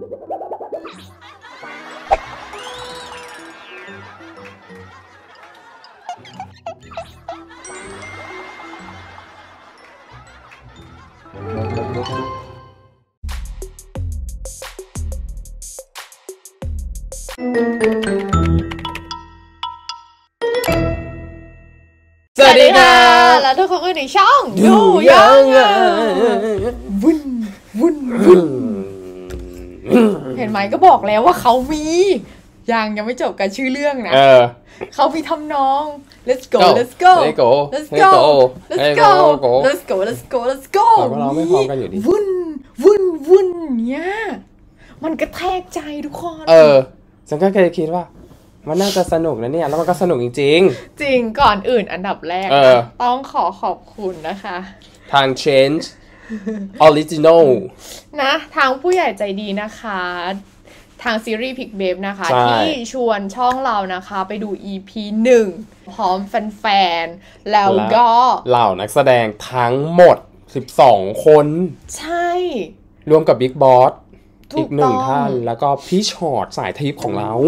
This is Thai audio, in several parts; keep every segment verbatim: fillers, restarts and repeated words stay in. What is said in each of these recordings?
สวัสดีค่ะแล้วทุกคนก็อยู่ในช่องดูยังไงวุ่นวุ่นวุ่นเห็นไหมก็บอกแล้วว่าเขามียังยังไม่จบกันชื่อเรื่องนะเขามีทำนอง let's go let's go let's go let's go let's go let's go let's go let's go เราไม่พร้อมกันอยู่ดีวุ่นวุ่นวุ่นเนี่ยมันกระแทกใจทุกคนเออฉันก็เคยคิดว่ามันน่าจะสนุกนะเนี่ยแล้วมันก็สนุกจริงๆจริงก่อนอื่นอันดับแรกต้องขอขอบคุณนะคะทาง Change Original นะทางผู้ใหญ่ใจดีนะคะทางซีรีส์ Pick Babe นะคะที่ชวนช่องเรานะคะไปดู อี พี หนึ่งพร้อมแฟนๆแล้วก็เหล่านักแสดงทั้งหมดสิบสองคนใช่รวมกับ Big Boss อีกหนึ่งท่านแล้วก็พี่ชอตสายทิพย์ของเรา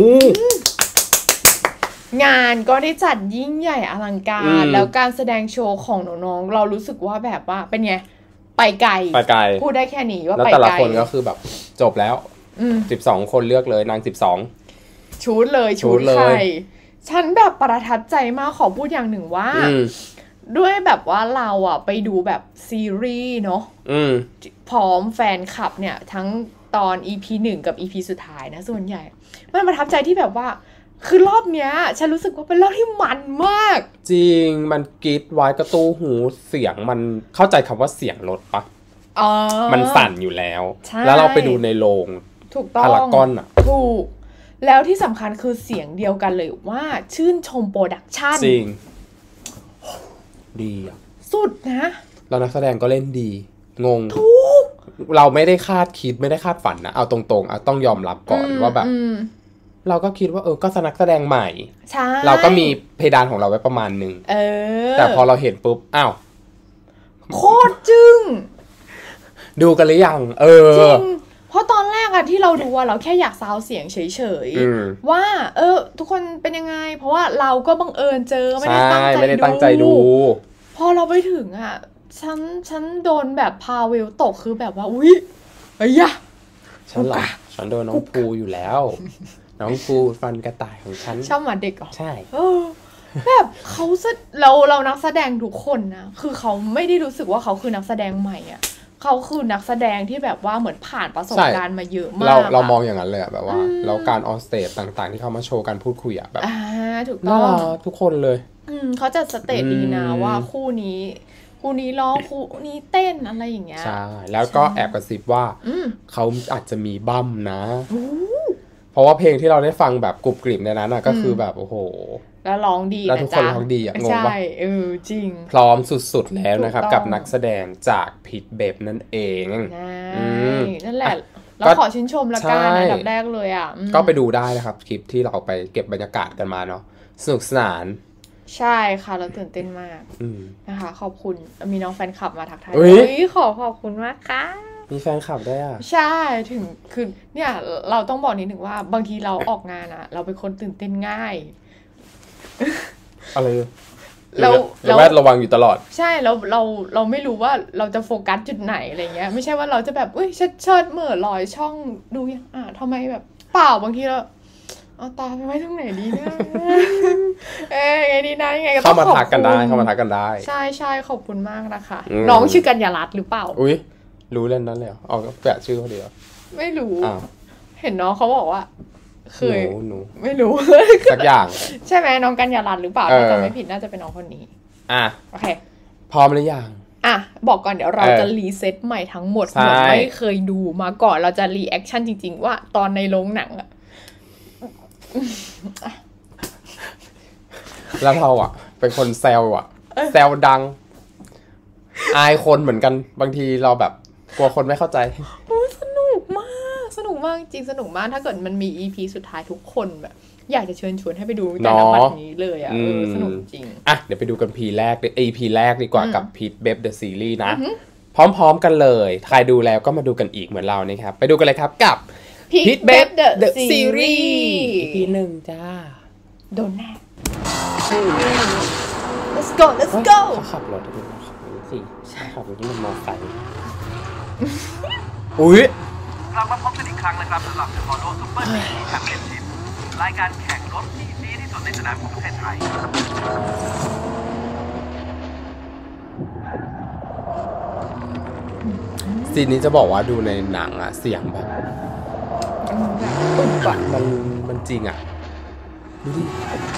งานก็ได้จัดยิ่งใหญ่อลังการแล้วการแสดงโชว์ของน้องๆเรารู้สึกว่าแบบว่าเป็นไงไปไกลไปไกลพูดได้แค่นี้ว่าไปไกลแล้วแต่ละคนก็คือแบบจบแล้วสิบสองคนเลือกเลยนางสิบสองชุดเลยชุดใครฉันแบบประทับใจมากขอพูดอย่างหนึ่งว่าด้วยแบบว่าเราอ่ะไปดูแบบซีรีส์เนาะพร้อมแฟนคลับเนี่ยทั้งตอน อี พี หนึ่งกับ อี พี สุดท้ายนะส่วนใหญ่มันประทับใจที่แบบว่าคือรอบเนี้ยฉันรู้สึกว่าเป็นรอบที่มันมากจริงมันกรี๊ดไว้กระตู้หูเสียงมันเข้าใจคำว่าเสียงรถปะมันสั่นอยู่แล้วแล้วเราไปดูในโรงถูกต้องพารากอนอ่ะถูกแล้วที่สำคัญคือเสียงเดียวกันเลยว่าชื่นชมโปรดักชั่นจริงดีอ่ะสุดนะแล้วนักแสดงก็เล่นดีงงถูกเราไม่ได้คาดคิดไม่ได้คาดฝันนะเอาตรงๆเอาต้องยอมรับก่อนว่าแบบเราก็คิดว่าเออก็นักแสดงใหม่ใช่เราก็มีเพดานของเราไว้ประมาณนึงเออแต่พอเราเห็นปุ๊บอ้าวโคตรจึ้งดูกันหรือยังเออจริงเพราะตอนแรกอะที่เราดูอะเราแค่อยากซาวเสียงเฉยๆว่าเออทุกคนเป็นยังไงเพราะว่าเราก็บังเอิญเจอไม่ได้ตั้งใจดูไม่ได้ตั้งใจดูพอเราไปถึงอะฉันฉันโดนแบบพาเวลตกคือแบบว่าอุ๊ยไอ้ยะฉันหรอฉันโดนน้องภูอยู่แล้วน้องภูฟันกระต่ายของฉันชอบหมาเด็กเหรอใช่เออแบบเขาเราเรานักแสดงทุกคนนะคือเขาไม่ได้รู้สึกว่าเขาคือนักแสดงใหม่อ่ะเขาคือนักแสดงที่แบบว่าเหมือนผ่านประสบการณ์มาเยอะมากเราเรามองอย่างนั้นเลยแบบว่าแล้วการออนสเตจต่างๆที่เขามาโชว์การพูดคุยอ่ะแบบอ่าถูกต้องทุกคนเลยอืมเขาจะสเตจดีนะว่าคู่นี้คู่นี้ร้องคู่นี้เต้นอะไรอย่างเงี้ยใช่แล้วก็แอบกระซิบว่าเขาอาจจะมีบั้มนะเพราะว่าเพลงที่เราได้ฟังแบบกรุบกริบในนั้นอ่ะก็คือแบบโอ้โหแล้วร้องดีแล้วทุกคนร้องดีอ่ะงงปะใช่เออจริงพร้อมสุดๆแล้วนะครับกับนักแสดงจากพิทเบบนั่นเองนั่นแหละแล้วขอชื่นชมละกันอันดับแรกเลยอ่ะก็ไปดูได้นะครับคลิปที่เราไปเก็บบรรยากาศกันมาเนาะสนุกสนานใช่ค่ะเราตื่นเต้นมากนะคะขอบคุณมีน้องแฟนคลับมาทักทายขอขอบคุณมากค่ะมีแฟนคลับได้อ่ะใช่ถึงคือเนี่ยเราต้องบอกนิดหนึ่งว่าบางทีเราออกงานอ่ะเราเป็นคนตื่นเต้นง่ายอะไรเราเราแวดระวังอยู่ตลอดใช่เราเราเราไม่รู้ว่าเราจะโฟกัสจุดไหนอะไรเงี้ยไม่ใช่ว่าเราจะแบบอุ้ยเชิดเชิดเหม่อลอยช่องดูอ่ะทำไมแบบเปล่าบางทีเราเอาตาไปไว้ตรงไหนดีนะเอ้ยไงดีนะยังไงก็ต้องขอบคุณเข้ามาทักกันได้เข้ามาทักกันได้ใช่ใช่ขอบคุณมากนะคะน้องชื่อกัญญารัตน์หรือเปล่าอุ้ยรู้เล่นนั้นเลยอ๋อแปะชื่อเขาเดียวไม่รู้เห็นน้องเขาบอกว่าเคยหนูไม่รู้สักอย่างใช่ไหมน้องกัญญารัตน์หรือเปล่าถ้าจำไม่ผิดน่าจะเป็นน้องคนนี้อ่ะโอเคพร้อมหรือยังอ่ะบอกก่อนเดี๋ยวเราจะรีเซ็ตใหม่ทั้งหมดเหมือนไม่เคยดูมาก่อนเราจะรีแอคชั่นจริงๆว่าตอนในโรงหนังอะแล้วเราอ่ะเป็นคนแซวอ่ะแซวดังอายคนเหมือนกันบางทีเราแบบกลัวคนไม่เข้าใจโอ้สนุกมากสนุกมากจริงสนุกมากถ้าเกิดมันมี อี พี สุดท้ายทุกคนแบบอยากจะเชิญชวนให้ไปดูแต่ละวันนี้เลยอ่ะเออสนุกจริงอ่ะเดี๋ยวไปดูกัน พีแรก อี พี แรกดีกว่ากับ Pit Babe The Series นะพร้อมๆกันเลยใครดูแล้วก็มาดูกันอีกเหมือนเรานะครับไปดูกันเลยครับกับพิกเบฟเดอะซีรีส์อี พี หนึ่งจ้าโดนแน่ let's go let's go เขาขับรถดูนะขับรถสิใช่ขับรถที่มันมอไซค์อุ้ยกลับมาพบกันอีกครั้งนะครับสำหรับ The Moto Super จี พี Championship รายการแข่งรถที่ดีที่สุดในสนามของประเทศไทยซีนนี้จะบอกว่าดูในหนังอะเสียงแบบปึ๊บอะมันมันจริงอะดูดิ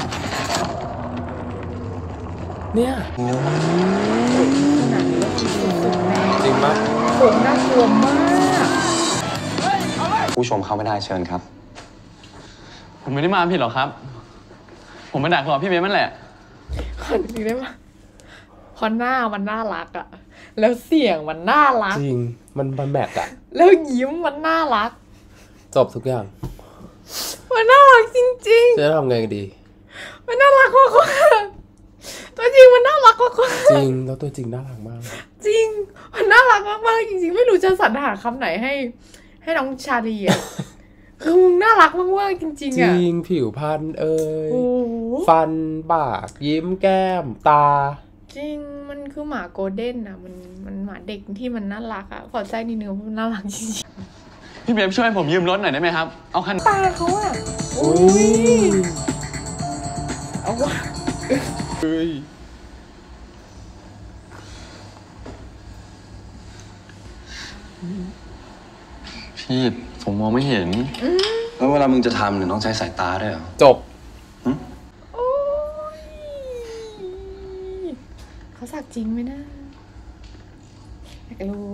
เนี่ยขนาดนี้ก็คือสุดๆแน่จริงมากโหน่ากลัวมากผู้ชมเข้าไม่ได้เชิญครับผมไม่ได้มาผิดหรอกครับผมมาดักรอพี่เบสมันแหละขอจริงได้ปะเพราะหน้ามันน่ารักอะแล้วเสียงมันน่ารักจริงมันมันแมทอะแล้วยิ้มมันน่ารักจบทุกอย่างมันน่ารักจริงๆจะทำไงดีมันน่ารักมากๆตัวจริงมันน่ารักมากๆจริงแล้วตัวจริงน่ารักมากจริงมันน่ารักมากๆจริงๆไม่รู้จะสรรหาคำไหนให้ให้น้องชาลีอ่ะคือมึงน่ารักมากๆจริงๆอ่ะจริงผิวพรรณเอ่ยฟันปากยิ้มแก้มตาจริงมันคือหมาโกลเด้นอ่ะมันมันหมาเด็กที่มันน่ารักอ่ะขอแทรกนิดนึงมันน่ารักจริงๆพี่เบฟช่วยผมยืมรถหน่อยได้ไหมครับเอาคันตาเขาอ่ะอุ้ยเอาวะเฮ้ยพี่ผมมองไม่เห็นแล้วเวลามึงจะทำเนี่ยต้องใช้สายตาด้วยเหรอจบโอ้ยเขาสักจริงไหมนะอยากรู้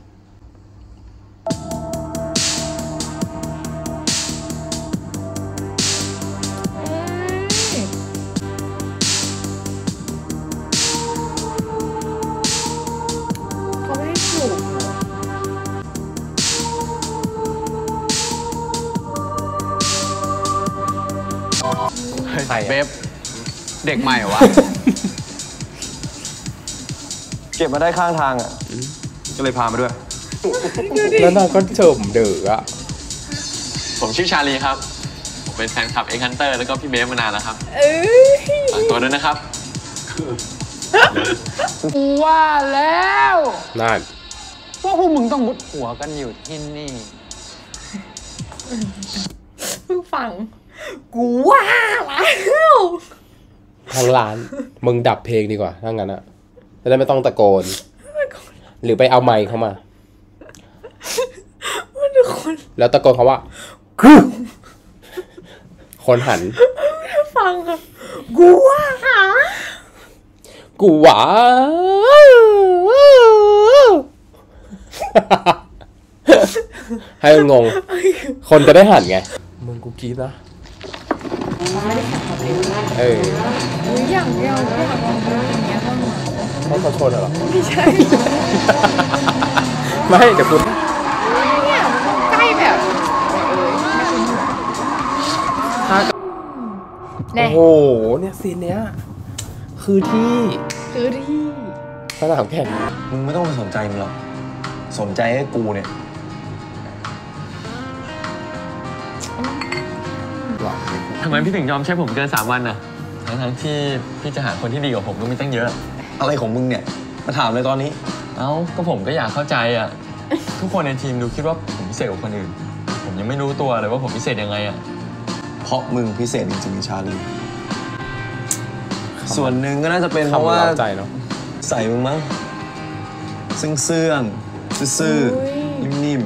เขาไม่ให้ถูกเบฟเด็กใหม่เหรอวะเก็บมาได้ข้างทางอ่ะก็เลยพามาด้วยแล้วนางก็เฉิมเดืออ่ะผมชื่อชาลีครับผมเป็นแฟนคลับเอ็กฮันเตอร์แล้วก็พี่เบฟมานานแล้วครับฝากตัวด้วยนะครับว่าแล้วนั่นว่าพวกมึงต้องมุดหัวกันอยู่ที่นี่เพิ่งฟังกูว่าแล้วทางร้านมึงดับเพลงดีกว่าถ้างั้นอะจะได้ไม่ต้องตะโกนหรือไปเอาไมค์เข้ามาแล้วตะโกนเขาว่าคือคนหันฟังค่ะกูว่ากูว่าให้งงคนจะได้หันไงมึงกูคิดนะไม่ได้แข่งความเร็วเออหรืออย่างเดียวอยากลองดูอย่างเงี้ยบ้างเขาเขาชนเหรอไม่ใช่ไม่เดี๋ยวคุณเนี่ยใกล้แบบโอ้โหเนี่ยซีนเนี้ยคือที่คือที่สนามแข่งมึงไม่ต้องมาสนใจมึงหรอกสนใจให้กูเนี่ยทำไมพี่ถึงยอมใช้ผมเกินสามวันน่ะทั้งๆที่พี่จะหาคนที่ดีกว่าผมก็ไม่ตั้งเยอะอะไรของมึงเนี่ยมาถามเลยตอนนี้เอ้าก็ผมก็อยากเข้าใจอ่ะทุกคนในทีมดูคิดว่าผมพิเศษกว่าคนอื่นผมยังไม่รู้ตัวเลยว่าผมพิเศษยังไงอ่ะเพราะมึงพิเศษจริงๆชาลีส่วนหนึ่งก็น่าจะเป็นเพราะว่าใส่มึงมั้งซึ่งเสื่องซื่อๆนิ่ม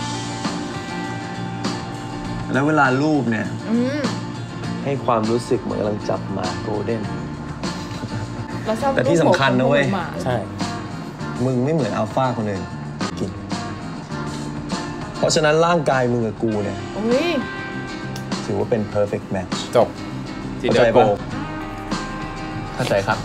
ๆแล้วเวลารูปเนี่ยให้ความรู้สึกเหมือนกำลังจับหมาโกลเด้นแต่ที่สำคัญนะเว้ยใช่มึงไม่เหมือนอัลฟาคนอื่นกินเพราะฉะนั้นร่างกายมึงกับกูเนี่ยถือว่าเป็น perfect match จบเข้าใจปะเข้าใจครับ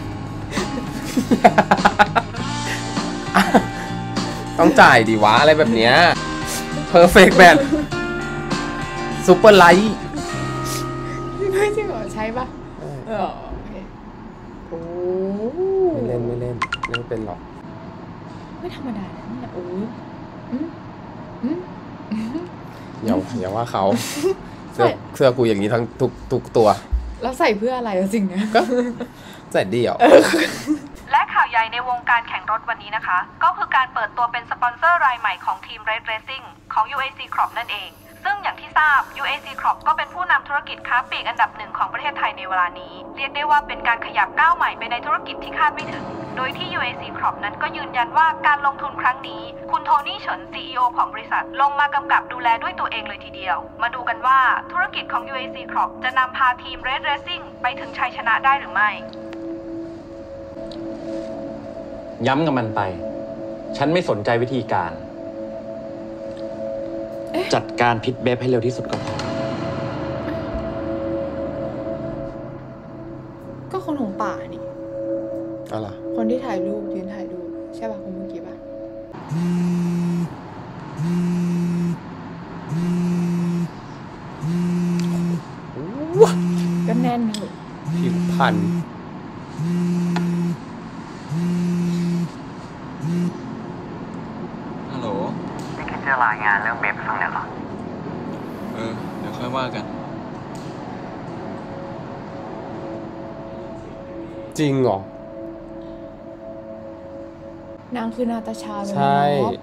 ต้องจ่ายดิวะอะไรแบบเนี้ย perfect match ซุปเปอร์ไลท์ไม่จริงเหรอใช่ปะเออโอ้ไม่เล่นไม่เล่นไม่เป็นหรอกไม่ธรรมดานะเนี่ยโอ้ยยอย่าอย่าว่าเขาเสื้อเสื้อกูอย่างนี้ทั้งทุกทุกตัวแล้วใส่เพื่ออะไรจริงนะก็ใส่ดีอ่ะและข่าวใหญ่ในวงการแข่งรถวันนี้นะคะก็คือการเปิดตัวเป็นสปอนเซอร์รายใหม่ของทีม Red Racing ของ ยู เอ ซี Crop นั่นเองซึ่งอย่างที่ทราบ ยู เอ ซี Crop ก็เป็นผู้นำธุรกิจค้าปลีกอันดับหนึ่งของประเทศไทยในเวลานี้เรียกได้ว่าเป็นการขยับก้าวใหม่ไปในธุรกิจที่คาดไม่ถึงโดยที่ ยู เอ ซี Crop นั้นก็ยืนยันว่าการลงทุนครั้งนี้คุณโทนี่เฉิน ซี อี โอ ของบริษัทลงมากำกับดูแลด้วยตัวเองเลยทีเดียวมาดูกันว่าธุรกิจของ ยู เอ ซี Crop จะนำพาทีม Red Racing ไปถึงชัยชนะได้หรือไม่ย้ำกับมันไปฉันไม่สนใจวิธีการจัดการพิษเบฟให้เร็วที่สุดก็พอก็คนของป่านี่อะไรคนที่ถ่ายรูปยืนถ่ายรูปใช่ป่ะคนเมื่อกี้ป่ะก็แน่นอยู่ผิวพันฮัลโหลไม่คิดจะรายงานเรื่องเบฟฟังเนี่ยหรอเออเดี๋ยวค่อยว่ากันจริงเหรอนางคือนาตาชาใช่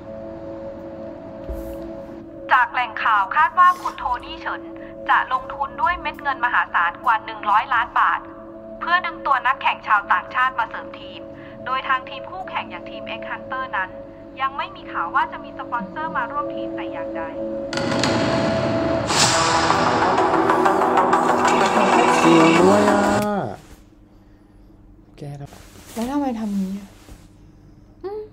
จากแหล่งข่าวคาดว่าคุณโทนี่เฉินจะลงทุนด้วยเม็ดเงินมหาศาลกว่าหนึ่งร้อยล้านบาทเพื่อดึงตัวนักแข่งชาวต่างชาติมาเสริมทีมโดยทางทีมคู่แข่งอย่างทีม X Hunter นั้นยังไม่มีข่าวว่าจะมีสปอนเซอร์มาร่วมทีมแต่อย่างใดจริงด้วยอ่ะแกแล้วแล้วทำไมทำนี้อ่ะอืม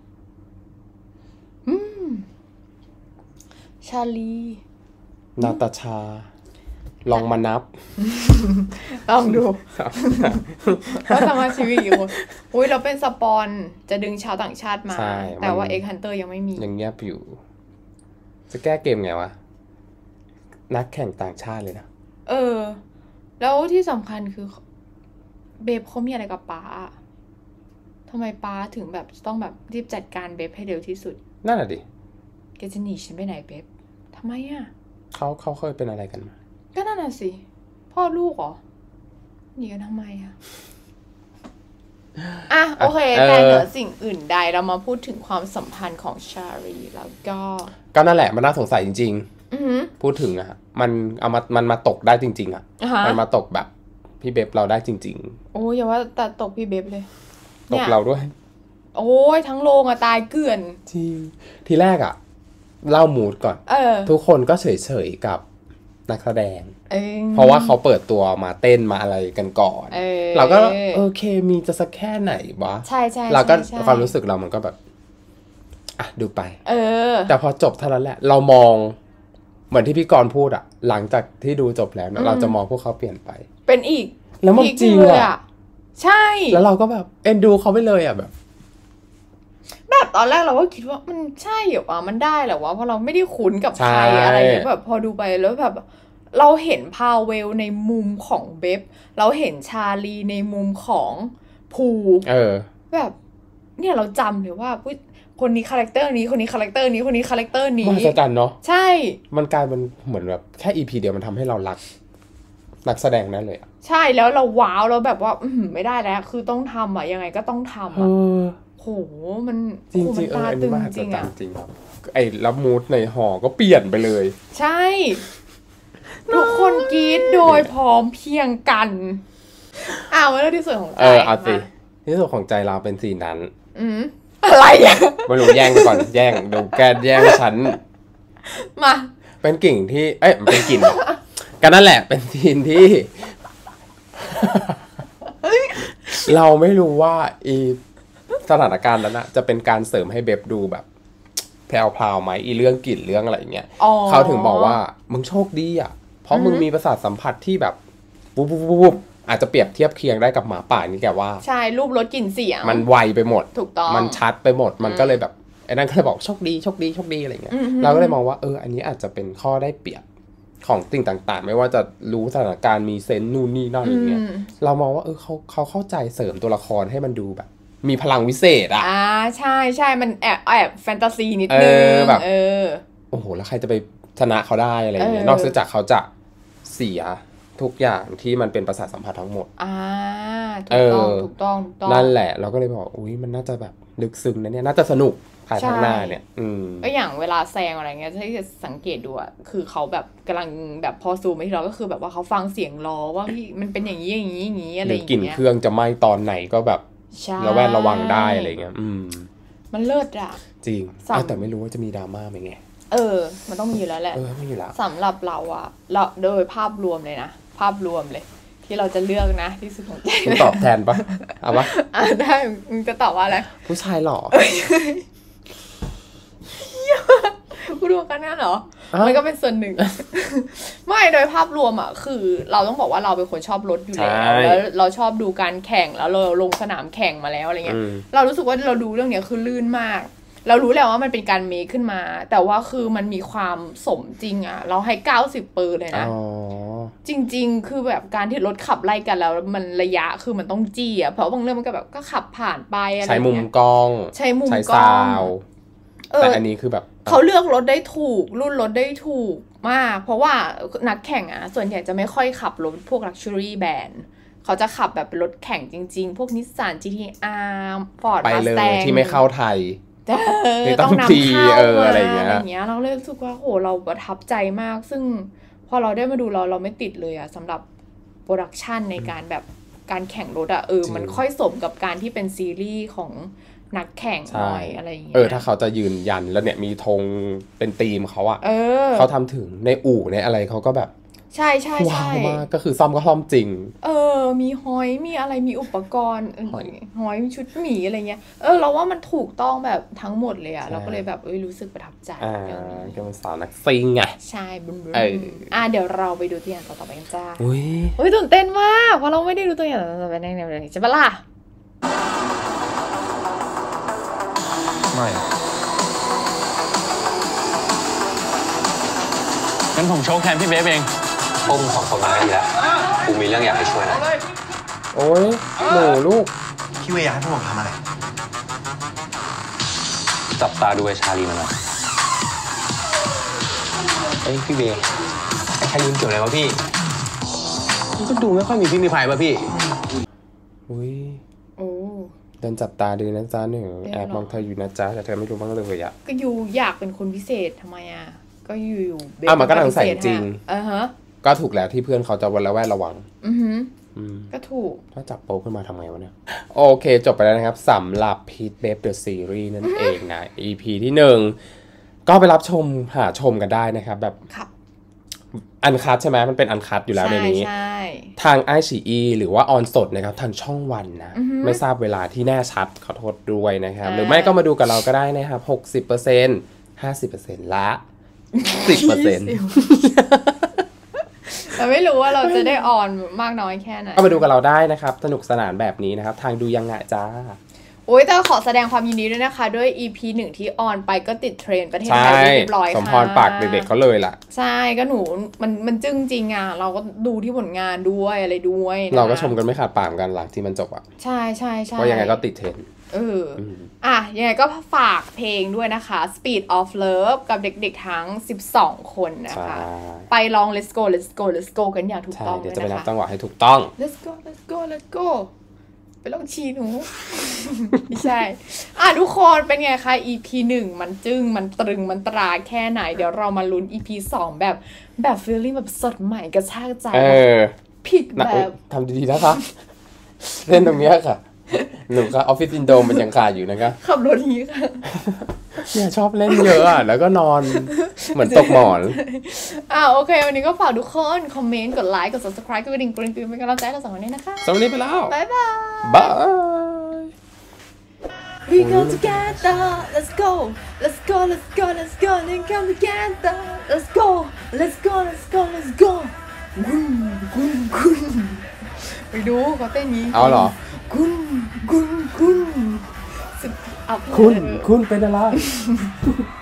อืมชาลีนาตาชาลองมานับลองดูว่าสมาชิกกี่คนอุ้ยเราเป็นสปอนจะดึงชาวต่างชาติมาแต่ว่า X Hunter ยังไม่มียังเงียบอยู่จะแก้เกมไงวะนักแข่งต่างชาติเลยนะเออแล้วที่สำคัญคือเบฟเขามีอะไรกับป๊าทำไมป๊าถึงแบบต้องแบบรีบจัดการเบฟให้เร็วที่สุดนั่นแหละดิแกจะหนีฉันไปไหนเบฟทำไมอ่ะเขาเขาเคยเป็นอะไรกันมาก็นั่นน่ะสิพ่อลูกเหรอหนีกันทำไมอ่ะอ่ะโอเคแต่เหนือสิ่งอื่นใดเรามาพูดถึงความสัมพันธ์ของชาลีแล้วก็ก็นั่นแหละมันน่าสงสัยจริงๆพูดถึงอะมันเอามามันมาตกได้จริงๆอะมันมาตกแบบพี่เบบเราได้จริงๆโอ้ยอย่าว่าแต่ตกพี่เบบเลยตกเราด้วยโอ้ยทั้งโรงอะตายเกลื่อนจริงทีแรกอะเล่ามูดก่อนทุกคนก็เฉยๆกับนักแสดงเพราะว่าเขาเปิดตัวมาเต้นมาอะไรกันก่อนเเราก็โอเคมีจะสักแค่ไหนวะใช่ใช่เราก็ความรู้สึกเรามันก็แบบอ่ะดูไปเออแต่พอจบเท่านั้นแหละเรามองเหมือนที่พี่กรณ์พูดอะหลังจากที่ดูจบแล้วเราจะมองพวกเขาเปลี่ยนไปเป็นอีกแล้วมันจริงอะใช่แล้วเราก็แบบเอ็นดูเขาไปเลยอะแบบแบบตอนแรกเราก็คิดว่ามันใช่เหรอวะมันได้เหรอวะเพราะเราไม่ได้คุ้นกับใครอะไรแบบพอดูไปแล้วแบบเราเห็นพาเวลในมุมของเบฟเราเห็นชาลีในมุมของภูเออแบบเนี่ยเราจำเลยว่าคนนี้คาแรคเตอร์นี้คนนี้คาแรคเตอร์นี้คนนี้คาแรคเตอร์นี้มหัศจรรย์เนาะใช่มันกลายเป็นเหมือนแบบแค่ อี พี เดียวมันทำให้เรารักนักแสดงนั้นเลยอ่ะใช่แล้วเราว้าวเราแบบว่าไม่ได้แล้วคือต้องทำอ่ะยังไงก็ต้องทำอ่ะโหมันจริงจริงเอออันนี้มหัศจรรย์จริงครับไอ้รับมูดในหอก็เปลี่ยนไปเลยใช่ทุกคนกรี๊ดโดยพร้อมเพียงกันอ้าวแล้วที่ส่วนของใจเออเอาสิที่ส่วนของใจเราเป็นสีนั้นอืมอะไรอ่ะไม่รู้แย่งไปก่อนแย่งดูแกแย่งฉันมาเป็นกิ่งที่เอ้ยมันเป็นกลิ่นกันนั่นแหละเป็นซีนที่เราไม่รู้ว่าอีสถานการณ์นั้นนะจะเป็นการเสริมให้เบบดูแบบแพรวๆไหมอีเรื่องกลิ่นเรื่องอะไรอย่างเงี้ยเขาถึงบอกว่ามึงโชคดีอ่ะเพราะมึงมีประสาทสัมผัสที่แบบวุบวุบวุบอาจจะเปรียบเทียบเคียงได้กับหมาป่านี่แกว่าใช่รูปรสกลิ่นเสียงมันไวไปหมดถูกต้องมันชัดไปหมดมันก็เลยแบบไอ้นั่นก็เลยบอกโชคดีโชคดีโชคดีอะไรเงี้ยเราก็เลยมองว่าเอออันนี้อาจจะเป็นข้อได้เปรียบของสิ่งต่างๆไม่ว่าจะรู้สถานการณ์มีเซนส์นู่นนี่นั่นอะไรเงี้ยเรามองว่าเออเขาเขาเข้าใจเสริมตัวละครให้มันดูแบบมีพลังวิเศษอ่ะอ่าใช่ใช่มันแอบแอบแฟนตาซีนิดนึงแบบเออโอ้โหแล้วใครจะไปชนะเขาได้อะไรอย่างเงี้ยนอกจากเขาจะเสียทุกอย่างที่มันเป็นประสาทสัมผัสทั้งหมดอ่าถูกต้องถูกต้องถูกต้องนั่นแหละเราก็เลยบอกอุ้ยมันน่าจะแบบลึกซึ้งนะเนี่ยน่าจะสนุกภายข้างหน้าเนี่ยอืมก็อย่างเวลาแซงอะไรเงี้ยที่จะสังเกตดูอ่ะคือเขาแบบกำลังแบบพอซูมไปที่เราก็คือแบบว่าเขาฟังเสียงล้อว่ามันเป็นอย่างนี้อย่างนี้อย่างนี้อะไรอย่างเงี้ยกลิ่นเครื่องจะไหม้ตอนไหนก็แบบระแวดระวังได้อะไรเงี้ยอืมมันเลิศอ่ะจริงแต่ไม่รู้ว่าจะมีดราม่าไหมไงเออมันต้องมีแล้วแหละเออไม่มีแล้วสำหรับเราอ่ะเราโดยภาพรวมเลยนะภาพรวมเลยที่เราจะเลือกนะที่สุดของใจตอบแทนปะเอาปะอ่าได้มึงจะตอบว่าอะไรผู้ชายหรอกูดูกันนั่นเหรอมันก็เป็นส่วนหนึ่งไม่โดยภาพรวมอ่ะคือเราต้องบอกว่าเราเป็นคนชอบรถอยู่แล้วแล้วเราชอบดูการแข่งแล้วเราลงสนามแข่งมาแล้วอะไรเงี้ยเรารู้สึกว่าเราดูเรื่องเนี้ยคือลื่นมากเรารู้แล้วว่ามันเป็นการเมคขึ้นมาแต่ว่าคือมันมีความสมจริงอ่ะเราให้เก้าสิบเปอร์เลยนะจริงๆคือแบบการที่รถขับไล่กันแล้วมันระยะคือมันต้องจี้อ่ะเพราะบางเรื่องมันก็แบบก็ขับผ่านไปอะไรเงี้ยใช้มุมกล้องใช้มุมกล้องแต่อันนี้คือแบบเขาเลือกรถได้ถูกรุ่นรถได้ถูกมากเพราะว่านักแข่งอ่ะส่วนใหญ่จะไม่ค่อยขับรถพวก Luxury Brand เขาจะขับแบบรถแข่งจริงๆพวก Nissan จี ที อาร์ Ford ไปเลยที่ไม่เข้าไทยต้องนำเข้าเอออะไรอย่างเงี้ยเราเลยรู้สึกว่าโหเราประทับใจมากซึ่งพอเราได้มาดูเราเราไม่ติดเลยอ่ะสำหรับโปรดักชันในการแบบการแข่งรถอ่ะเออมันค่อยสมกับการที่เป็นซีรีส์ของนักแข่งหน่อยอะไรอย่างเงี้ยเออถ้าเขาจะยืนยันแล้วเนี่ยมีธงเป็นธีมเขาอะเออเขาทำถึงในอู่ในอะไรเขาก็แบบใช่ใช่ใช่ว้าวมากก็คือซ่อมก็ซ่อมจริงเออมีหอยมีอะไรมีอุปกรณ์หอยหอยมีชุดหมีอะไรเงี้ยเออเราว่ามันถูกต้องแบบทั้งหมดเลยอะเราก็เลยแบบเอ้ยรู้สึกประทับใจอ่าก็เป็นสาวนักซิงไงใช่บุ้มๆอ่าเดี๋ยวเราไปดูตัวอย่างต่อๆไปกันจ้าอุ้ยอุ้ยตื่นเต้นมากเพราะเราไม่ได้ดูตัวอย่างต่อๆไปในแนวนี้ใช่ปะล่ะไม่งั้นผมโชว์แทนพี่เบฟเองพวกมึงสองคนมาอีกแล้วกูมีเรื่องอยากให้ช่วยนะโอ้ยหนูลูกพี่เวย์อยากให้พวกผมทำอะไรจับตาดูไอ้ชาลีมันหน่อยเอ้ยพี่เวย์ไอ้ชาลีมันเกี่ยวอะไรวะพี่มันก็ดูไม่ค่อยมีพี่มีภัยป่ะพี่อุ้ยโอ้เดินจับตาดูนะจ๊ะหนึ่งแอบมองเธออยู่นะจ๊ะแต่เธอไม่รู้บ้างเลยอะก็อยู่อยากเป็นคนพิเศษทำไมอะก็อยู่อยู่เบฟมันก็ต้องใส่จริงอ่าฮะก็ถูกแล้วที่เพื่อนเขาจะวันละแวดระวังอือฮึก็ถูกถ้าจับโป๊ขึ้นมาทำไงวะเนี่ยโอเคจบไปแล้วนะครับสำหรับ Pete Bev The Series นั่นเองนะ อี พี ที่หนึ่งก็ไปรับชมหาชมกันได้นะครับแบบอันคัทใช่ไหมมันเป็นอันคัทอยู่แล้วในนี้ทาง ไอ ซี อี หรือว่าออนสดนะครับทางช่องวันนะไม่ทราบเวลาที่แน่ชัดขอโทษด้วยนะครับหรือไม่ก็มาดูกับเราก็ได้นะครับ หกสิบเปอร์เซ็นต์ ห้าสิบเปอร์เซ็นต์ ละ สิบเปอร์เซ็นต์แต่ไม่รู้ว่าเราจะได้ออนมากน้อยแค่ไหนก็มาดูกับเราได้นะครับสนุกสนานแบบนี้นะครับทางดูยังไงจ้าโอ้ยแต่ขอแสดงความยินดีด้วยนะคะด้วย อี พี หนึ่งที่ออนไปก็ติดเทรนด์ประเทศไทยเรียบร้อยค่ะสมพรปากเด็กๆเขาเลยล่ะใช่ก็หนูมันมันจึ้งจริงอ่ะเราก็ดูที่ผลงานด้วยอะไรด้วยเราก็ชมกันไม่ขาดปากกันหลังที่มันจบอ่ะใช่ใช่ใช่ว่ายังไงก็ติดเทรนด์เอออ่ะยังไงก็ฝากเพลงด้วยนะคะ Speed of Love กับเด็กๆทั้งสิบสองคนนะคะไปลอง let's go let's go let's go กันอย่างถูกต้องเดี๋ยวจะไปนับจังหวะให้ถูกต้อง let's go let's go let's go ไปลองชีหนูไม่ใช่อ่ะทุกคนเป็นไงคะ อี พี หนึ่งมันจึ้งมันตรึงมันตราแค่ไหนเดี๋ยวเรามาลุ้น อี พี สองแบบแบบ feeling แบบสดใหม่กระชากใจผิดแบบทำดีๆนะคะเล่นตรงนี้ค่ะหนูค่ะออฟฟิศซินโดรมมันยังขาดอยู่นะคะขับรถนี้ค่ะเนี่ยชอบเล่นเยอะอ่ะแล้วก็นอนเหมือนตกหมอนอ่าโอเควันนี้ก็ฝากทุกคนคอมเมนต์กดไลค์กด subscribe กดกระดิ่งกริ๊งๆเป็นกำลังใจให้เราสองคนนี้นะคะสวัสดีไปแล้วบ๊ายบาย bye we go together let's go let's go let's go let's go let's come together let's go let's go let's go let's go ไปดูเขาเต้นนี้เอาเหรอคุณคุณคุณคุณคุณเป็นอะไร